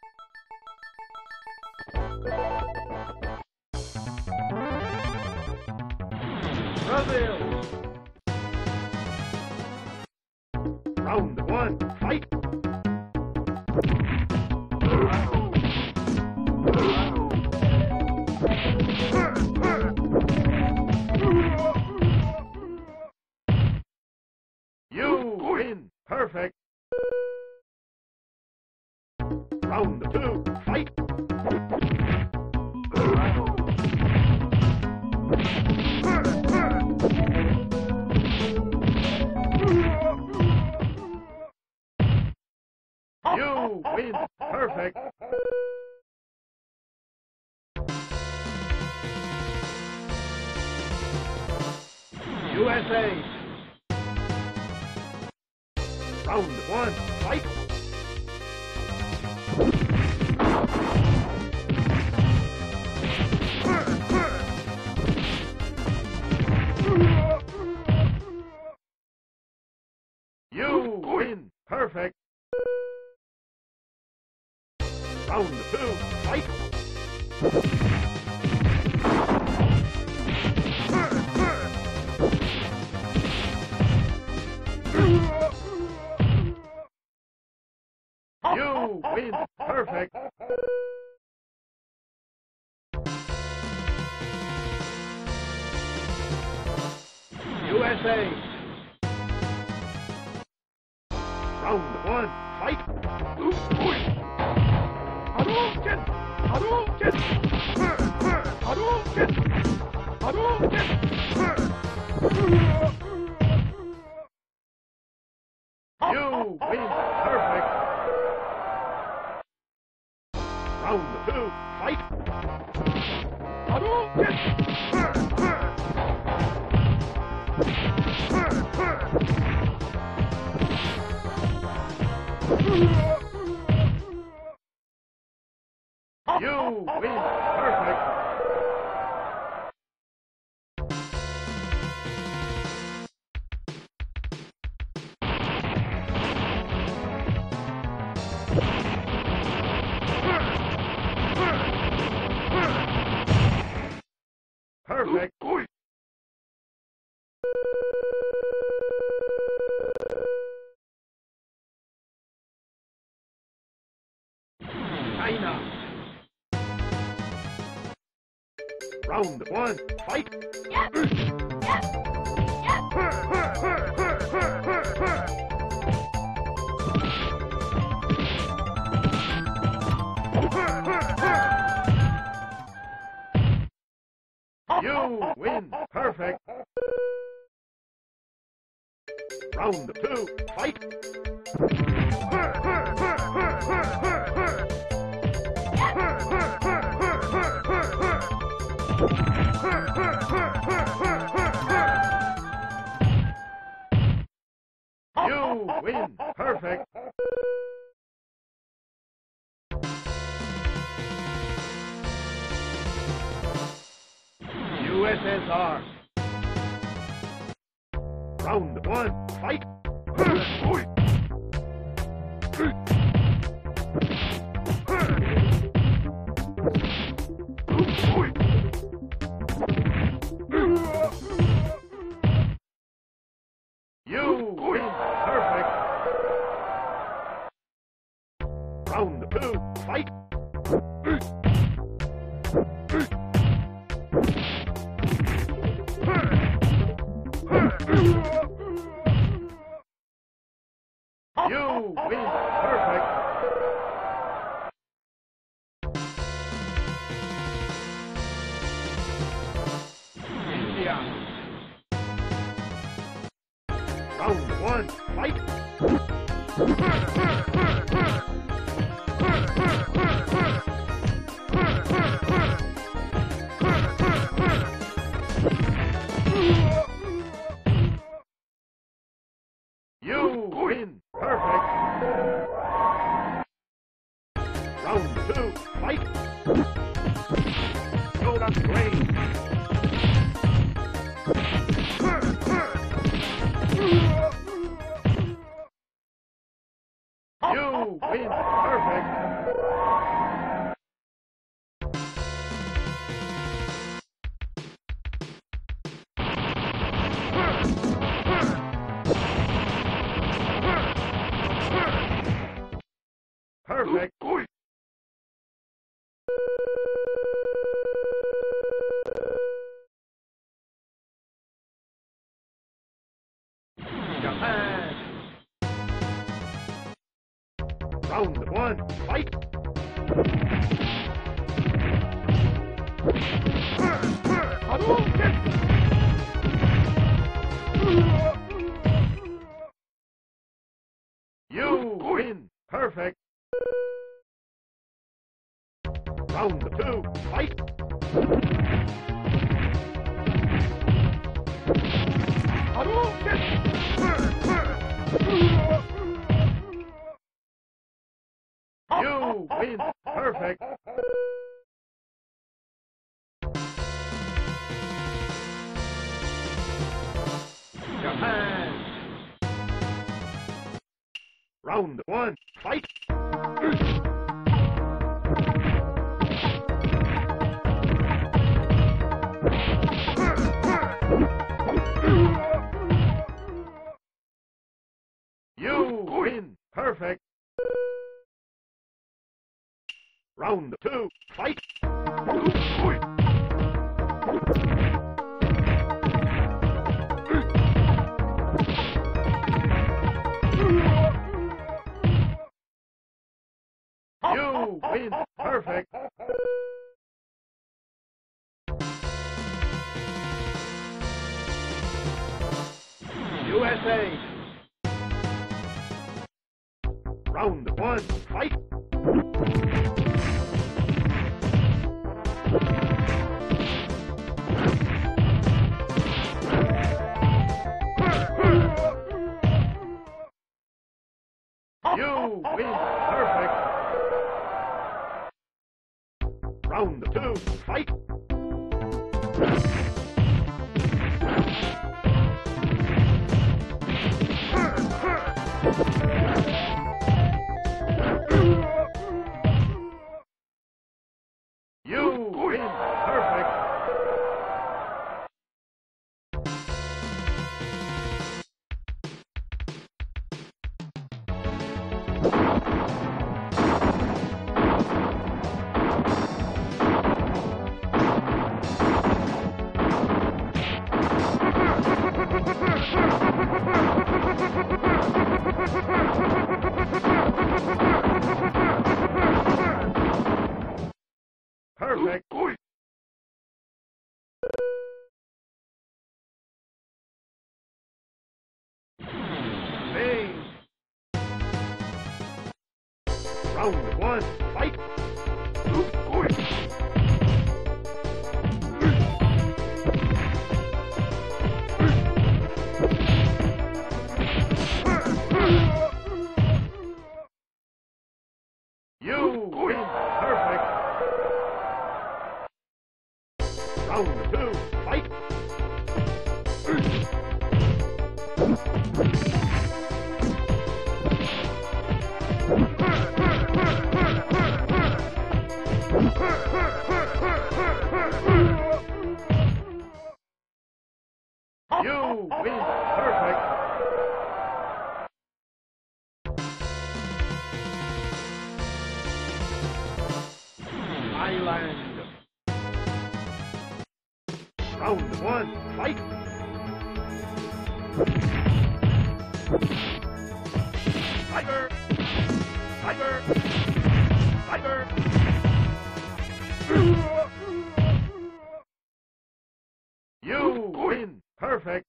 Brazil! Round one, fight! You win! Perfect! Round two, fight! You win! Perfect! USA! Round one, fight! You win! Perfect! Round two, fight! You win! Perfect! USA! Round one, fight! Hadouken! Hadouken! Hadouken! Hadouken! You win! Perfect! Round two, fight! Hadouken! You win! Perfect! Perfect! China! Round one, fight! You win! Perfect! Round two, fight! You win! Perfect! USSR! Round one, fight! You win! Perfect! Round two, fight! You win! Perfect! India! Round one, fight! You win! Perfect! Round two, fight! Go to green! You win! Perfect! Perfect. Japan. Round one, fight! Hadouken! You win! Perfect! Round two, fight! Hadouken! You win! Perfect! Japan! Round one, fight! You win! Perfect! Round two, fight! You win! Perfect! USA! Round one, fight! You win! Perfect! Round two, fight! You win! Perfect! Perfect! Spain! Round one, fight! You win! Perfect! Round two, fight! You win! Perfect! Thailand! Round one, fight! Tiger! Tiger! Tiger! You win! Perfect!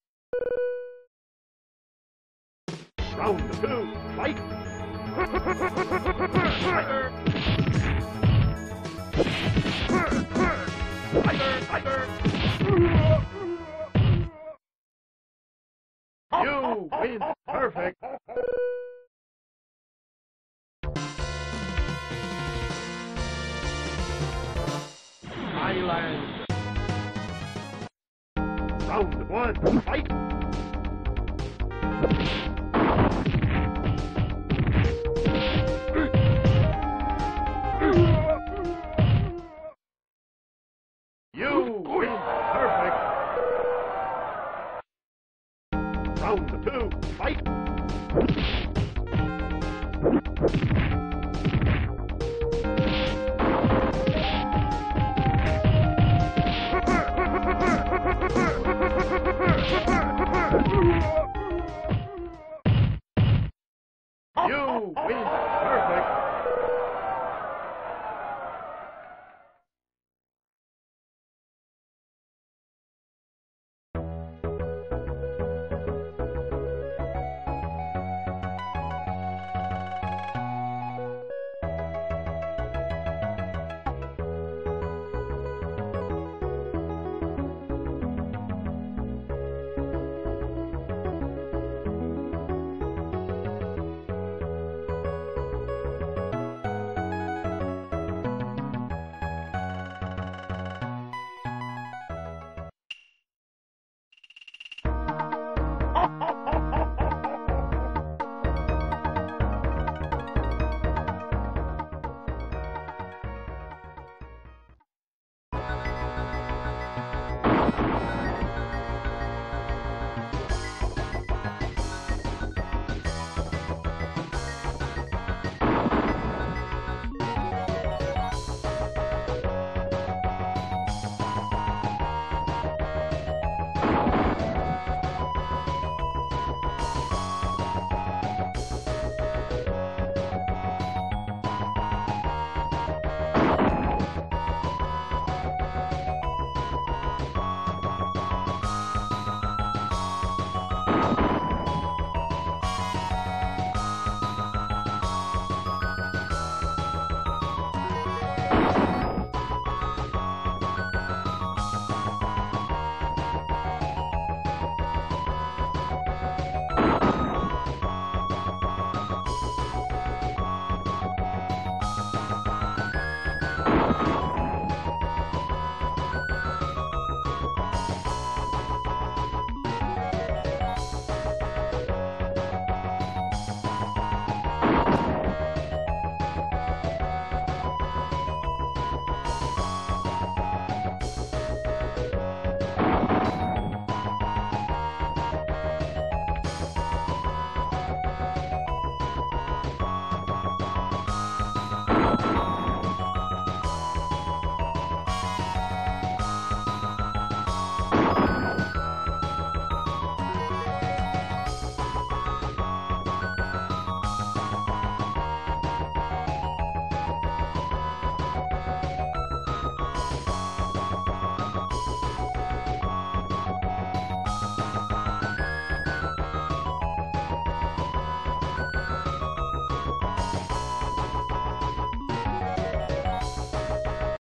Round two, fight! Tiger! Tiger! Tiger! You win! Perfect! Thailand! Round one, fight!